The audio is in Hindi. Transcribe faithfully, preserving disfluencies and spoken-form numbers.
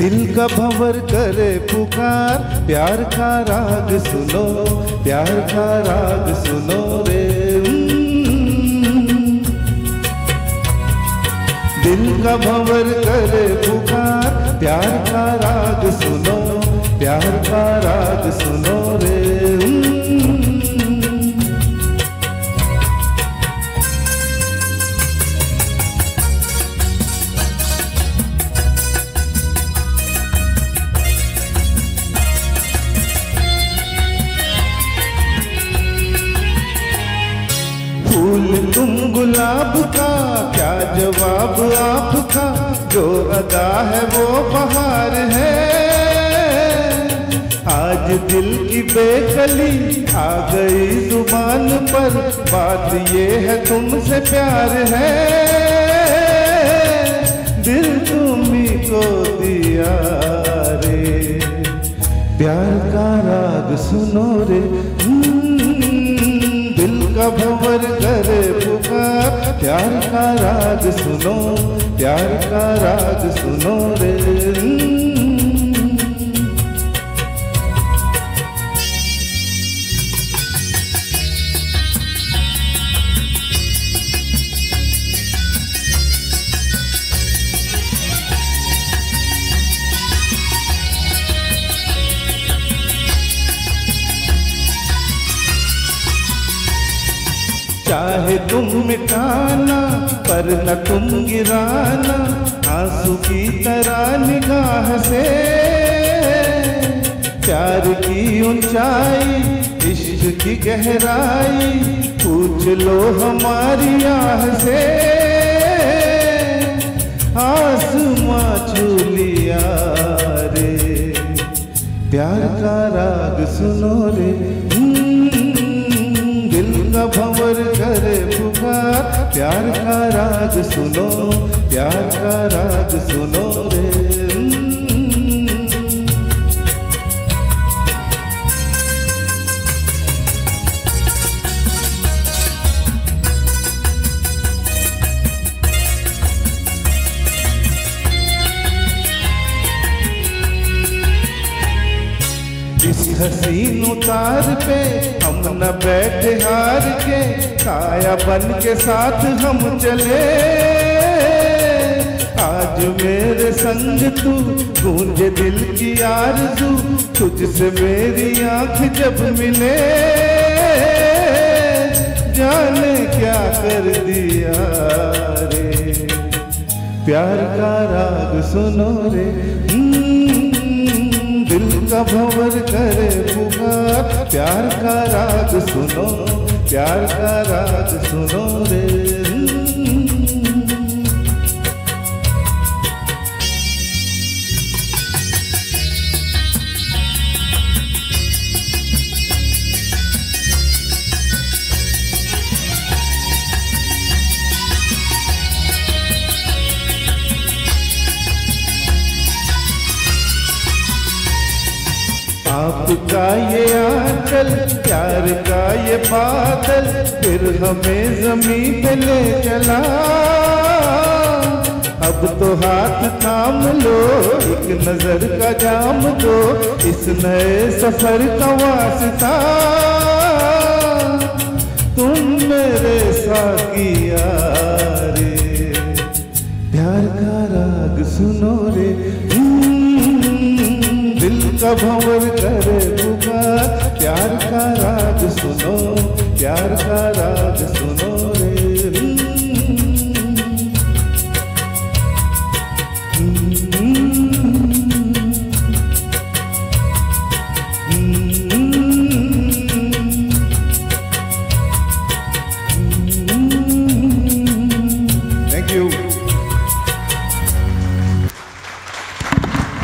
दिल का भंवर करे पुकार, प्यार का राग सुनो, प्यार का राग सुनो रे। दिल का भंवर करे पुकार, प्यार का राग सुनो, प्यार का राग सुनो रे। फूल तुम गुलाब का, क्या जवाब आपका, जो अदा है वो बहार है। आज दिल की बेकली आ गई जुबान पर, बात ये है तुमसे प्यार है। दिल तुम्ही को दिया रे, प्यार का राग सुनो रे। दिल का भंवर करे पुकार, प्यार का राग सुनो, प्यार का राग सुनो रे। चाहे तुम मिटाना पर न तुम गिराना, आंसू की तरह निगाह से। प्यार की ऊंचाई, इश्क की गहराई, पूछ लो हमारी आह से। आसमां छू लिया रे, प्यार का राग सुनो रे। दिल का भंवर करे पुकार, प्यार का राग सुनो, प्यार का राग सुनो रे। इस हसीन उतार पे हम न बैठे हार के, काया बन के साथ हम चले। आज मेरे संग तू, गूंजे दिल की आरज़ू, तुझसे मेरी आँख जब मिले। जाने क्या कर दिया रे, प्यार का राग सुनो रे। दिल का भंवर करे पुकार, प्यार का राग सुनो, प्यार का राग सुनो रे। आपका ये आंचल, प्यार का ये बादल, फिर हमें जमीन पे ले चला। अब तो हाथ थाम लो, एक नजर का जाम दो, इस नए सफर का वास्ता। तुम मेरे साकिया रे, प्यार का राग सुनो रे। दिल का भंवर करे पुकार, प्यार का राग सुनो, प्यार का